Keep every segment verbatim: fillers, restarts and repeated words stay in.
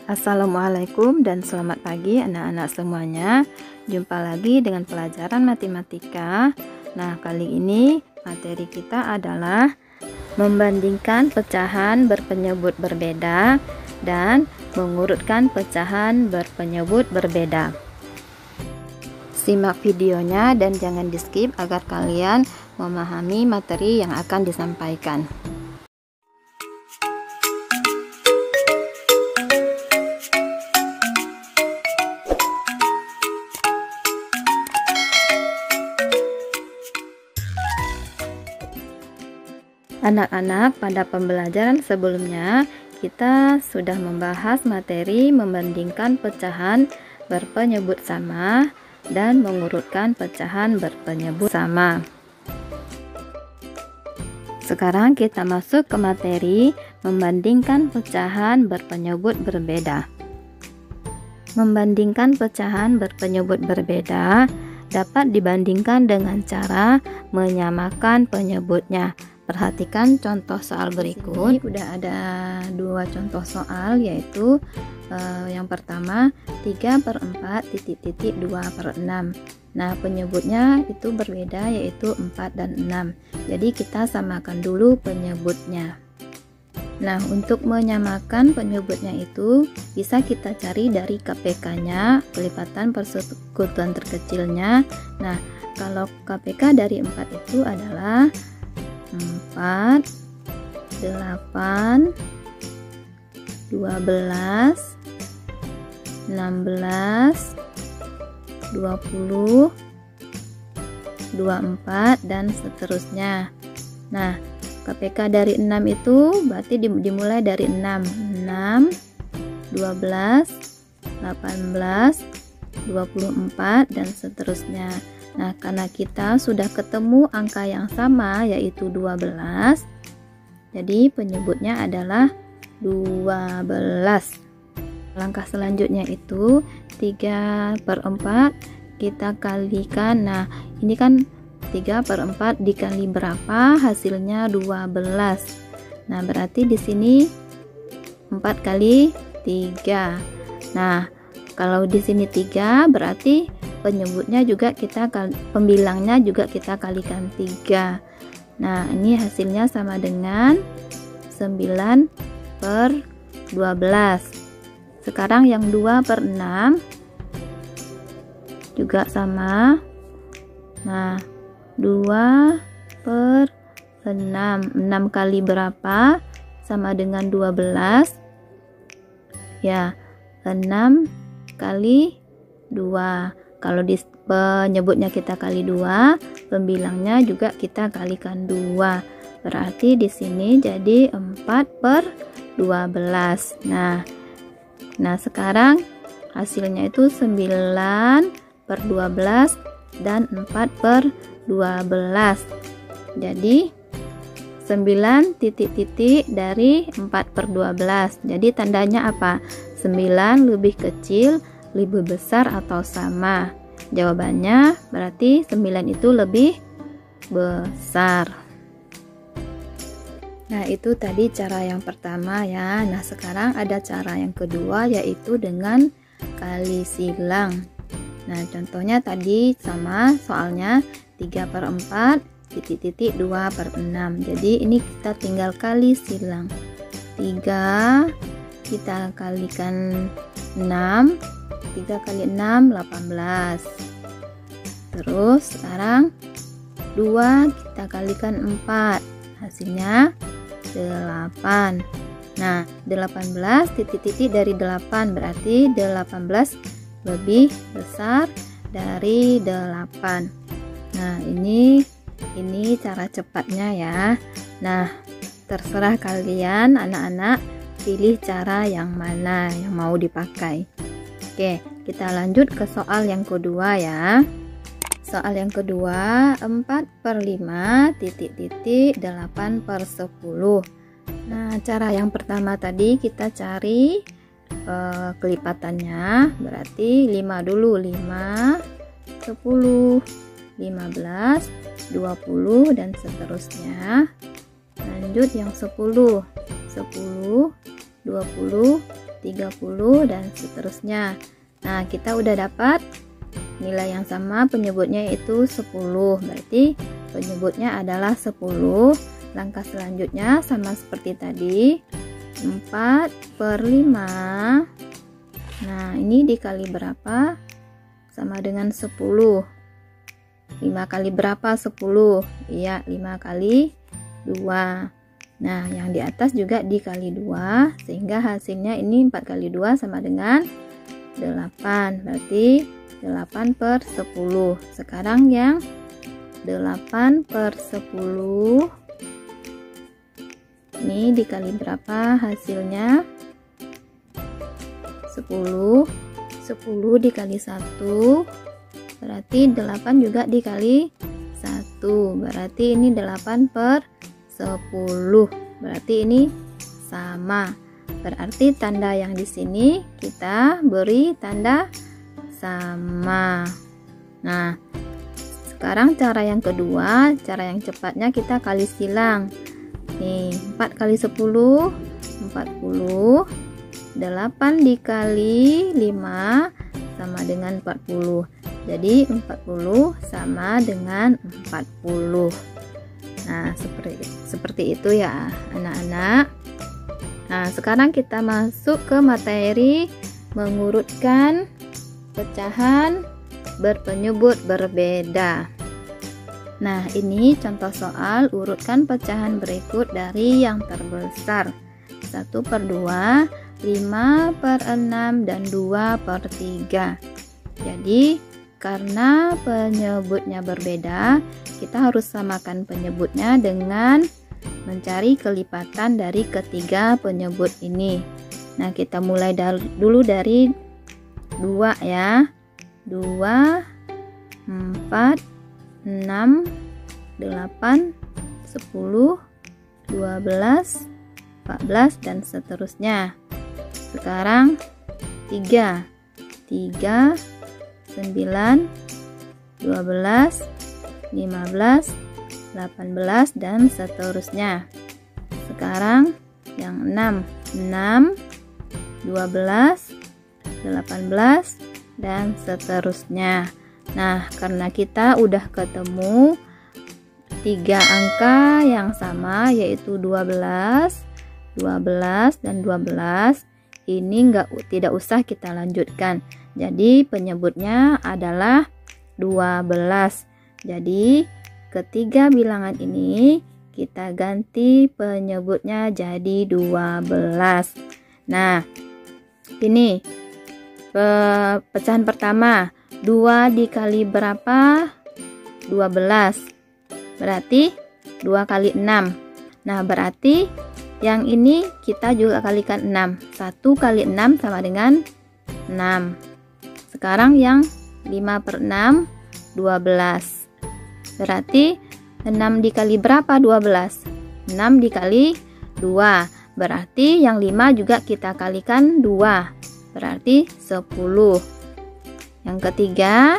Assalamualaikum dan selamat pagi anak-anak semuanya. Jumpa lagi dengan pelajaran matematika. Nah, kali ini materi kita adalah membandingkan pecahan berpenyebut berbeda dan mengurutkan pecahan berpenyebut berbeda. Simak videonya dan jangan di skip agar kalian memahami materi yang akan disampaikan. Anak-anak, pada pembelajaran sebelumnya kita sudah membahas materi membandingkan pecahan berpenyebut sama dan mengurutkan pecahan berpenyebut sama. Sekarang kita masuk ke materi membandingkan pecahan berpenyebut berbeda. Membandingkan pecahan berpenyebut berbeda dapat dibandingkan dengan cara menyamakan penyebutnya. Perhatikan contoh soal berikut. Ini udah ada dua contoh soal, yaitu uh, yang pertama tiga per empat titik-titik dua per enam. Nah, penyebutnya itu berbeda, yaitu empat dan enam. Jadi kita samakan dulu penyebutnya. Nah, untuk menyamakan penyebutnya itu bisa kita cari dari K P K-nya, kelipatan persekutuan terkecilnya. Nah, kalau K P K dari empat itu adalah empat, delapan, dua belas, enam belas, dua puluh, dua puluh empat, dan seterusnya. Nah, K P K dari enam itu berarti dimulai dari enam, enam, dua belas, delapan belas, dua puluh empat, dan seterusnya. Nah, karena kita sudah ketemu angka yang sama, yaitu dua belas, jadi penyebutnya adalah dua belas. Langkah selanjutnya itu tiga per empat kita kalikan. Nah, ini kan tiga per empat dikali berapa? Hasilnya dua belas. Nah, berarti di sini empat kali tiga. Nah, kalau di sini tiga berarti penyebutnya juga kita pembilangnya juga kita kalikan tiga. Nah, ini hasilnya sama dengan sembilan per dua belas. Sekarang yang dua per enam juga sama. Nah, dua per enam. enam kali berapa? Sama dengan dua belas. Ya, enam kali dua. Kalau di penyebutnya kita kali dua, pembilangnya juga kita kalikan dua. Berarti di sini jadi empat per dua belas. Nah, nah sekarang hasilnya itu sembilan per dua belas dan empat per dua belas. Jadi sembilan titik-titik dari empat per dua belas. Jadi tandanya apa? sembilan lebih kecil, lebih besar, atau sama? Jawabannya berarti sembilan itu lebih besar. Nah, itu tadi cara yang pertama ya. Nah, sekarang ada cara yang kedua, yaitu dengan kali silang. Nah, contohnya tadi sama soalnya tiga per empat titik-titik dua per enam. Jadi ini kita tinggal kali silang. tiga kita kalikan enam. tiga kali enam, delapan belas. Terus sekarang dua kita kalikan empat, hasilnya delapan. Nah, delapan belas titik-titik dari delapan berarti delapan belas lebih besar dari delapan. Nah, ini ini cara cepatnya ya. Nah, terserah kalian anak-anak pilih cara yang mana yang mau dipakai. Oke, kita lanjut ke soal yang kedua ya. Soal yang kedua, empat per lima titik-titik delapan per sepuluh. Nah, cara yang pertama tadi kita cari eh, kelipatannya. Berarti lima dulu, lima, sepuluh, lima belas, dua puluh, dan seterusnya. Lanjut yang sepuluh. sepuluh, dua puluh, tiga puluh, dan seterusnya. Nah, kita udah dapat nilai yang sama, penyebutnya itu sepuluh. Berarti penyebutnya adalah sepuluh. Langkah selanjutnya sama seperti tadi, empat per lima. Nah, ini dikali berapa? Sama dengan sepuluh. lima kali berapa? sepuluh. Iya, lima kali dua. Nah, yang di atas juga dikali dua, sehingga hasilnya ini empat kali dua sama dengan delapan. Berarti delapan per sepuluh. Sekarang yang delapan per sepuluh. Ini dikali berapa hasilnya? sepuluh. sepuluh dikali satu. Berarti delapan juga dikali satu. Berarti ini delapan per sepuluh. Berarti ini sama. Berarti tanda yang di sini kita beri tanda sama. Nah, sekarang cara yang kedua, cara yang cepatnya kita kali silang. Nih, empat kali sepuluh, empat puluh. delapan dikali lima sama dengan empat puluh. Jadi empat puluh sama dengan empat puluh. Nah, seperti seperti itu ya, anak-anak. Nah, sekarang kita masuk ke materi mengurutkan pecahan berpenyebut berbeda. Nah, ini contoh soal urutkan pecahan berikut dari yang terbesar. satu per dua, lima per enam, dan dua per tiga. Jadi karena penyebutnya berbeda, kita harus samakan penyebutnya dengan mencari kelipatan dari ketiga penyebut ini. Nah, kita mulai dari, dulu dari dua ya. dua, empat, enam, delapan, sepuluh, dua belas, empat belas, dan seterusnya. Sekarang tiga. tiga, sembilan, dua belas, lima belas, delapan belas, dan seterusnya. Sekarang yang enam. enam, dua belas, delapan belas, dan seterusnya. Nah, karena kita udah ketemu tiga angka yang sama, yaitu dua belas, dua belas, dan dua belas, ini enggak tidak usah kita lanjutkan. Jadi penyebutnya adalah dua belas. Jadi ketiga bilangan ini kita ganti penyebutnya jadi dua belas. Nah, ini pe pecahan pertama, dua dikali berapa? dua belas. Berarti dua kali enam. Nah, berarti yang ini kita juga kalikan enam. satu kali enam sama dengan enam. Sekarang yang lima per enam, dua belas. Berarti enam dikali berapa? dua belas. enam dikali dua. Berarti yang lima juga kita kalikan dua. Berarti sepuluh. Yang ketiga,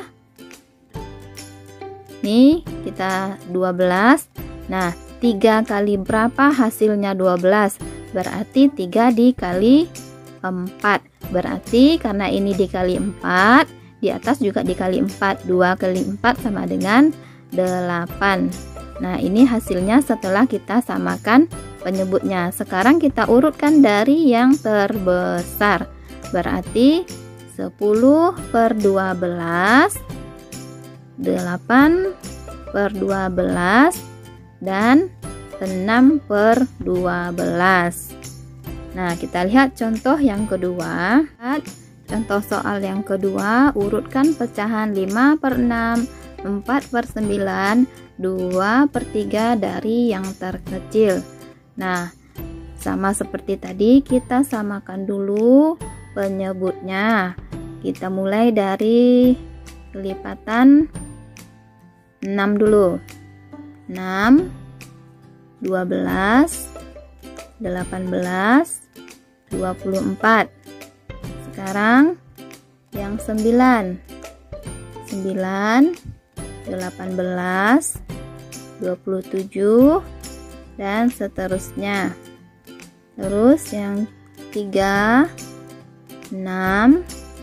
nih kita dua belas. Nah, tiga kali berapa hasilnya dua belas? Berarti tiga dikali empat. Berarti karena ini dikali empat, di atas juga dikali empat. dua kali empat sama dengan delapan. Nah, ini hasilnya setelah kita samakan penyebutnya. Sekarang kita urutkan dari yang terbesar. Berarti sepuluh per dua belas, delapan per dua belas, dan enam per dua belas. Nah, kita lihat contoh yang kedua. Contoh soal yang kedua, urutkan pecahan lima per enam, empat per sembilan, dua per tiga dari yang terkecil. Nah, sama seperti tadi, kita samakan dulu penyebutnya. Kita mulai dari kelipatan enam dulu. enam, dua belas, delapan belas, dua puluh empat. Sekarang yang sembilan. sembilan, delapan belas, dua puluh tujuh, dan seterusnya. Terus yang tiga, enam,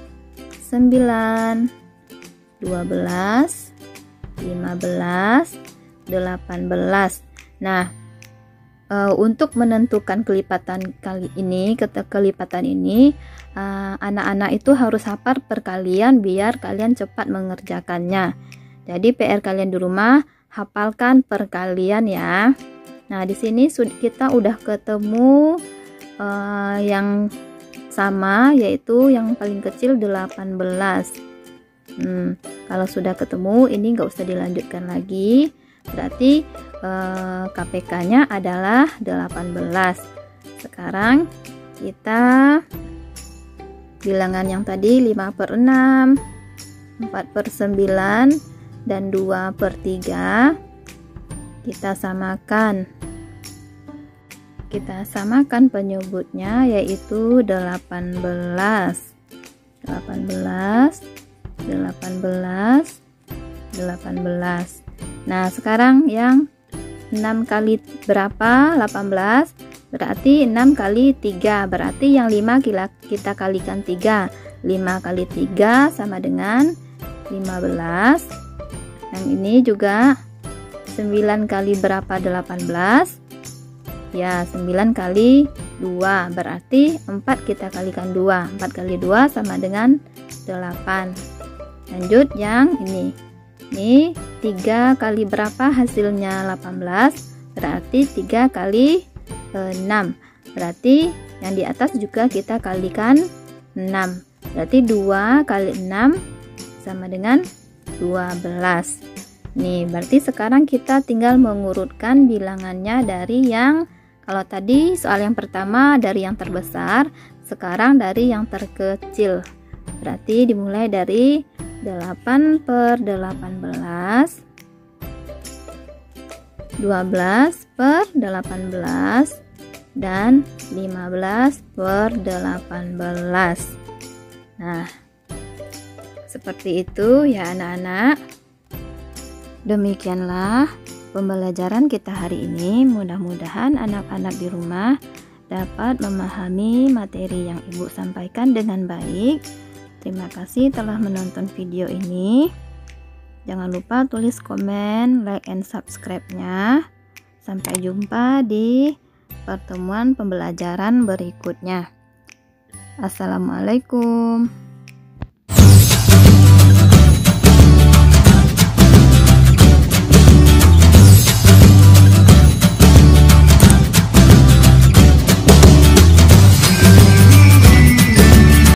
sembilan, dua belas, lima belas, delapan belas. Nah, e, untuk menentukan kelipatan kali ini, kelipatan ini, anak-anak itu harus hafal perkalian biar kalian cepat mengerjakannya. Jadi P R kalian di rumah, hafalkan perkalian ya. Nah, di sini kita udah ketemu uh, yang sama, yaitu yang paling kecil delapan belas. Hmm, kalau sudah ketemu, ini nggak usah dilanjutkan lagi. Berarti uh, K P K-nya adalah delapan belas. Sekarang kita bilangan yang tadi lima per enam, empat per sembilan, dan dua per tiga. Kita samakan. Kita samakan penyebutnya, yaitu delapan belas. delapan belas, delapan belas, delapan belas. Nah, sekarang yang enam kali berapa? delapan belas. Berarti enam kali tiga. Berarti yang lima kita kalikan tiga. lima kali tiga sama dengan lima belas. Yang ini juga sembilan kali berapa? delapan belas. Ya, sembilan kali dua. Berarti empat kita kalikan dua. empat kali dua sama dengan delapan. Lanjut yang ini. Ini tiga kali berapa hasilnya? delapan belas. Berarti tiga kali enam. Berarti yang di atas juga kita kalikan enam. Berarti dua kali enam sama dengan dua belas. Nih, berarti sekarang kita tinggal mengurutkan bilangannya dari yang, kalau tadi soal yang pertama dari yang terbesar, sekarang dari yang terkecil. Berarti dimulai dari delapan per delapan belas, dua belas per delapan belas, dan lima belas per delapan belas. Nah, seperti itu ya anak-anak. Demikianlah pembelajaran kita hari ini. Mudah-mudahan anak-anak di rumah dapat memahami materi yang Ibu sampaikan dengan baik. Terima kasih telah menonton video ini. Jangan lupa tulis komen, like, and subscribe-nya. Sampai jumpa di pertemuan pembelajaran berikutnya. Assalamualaikum.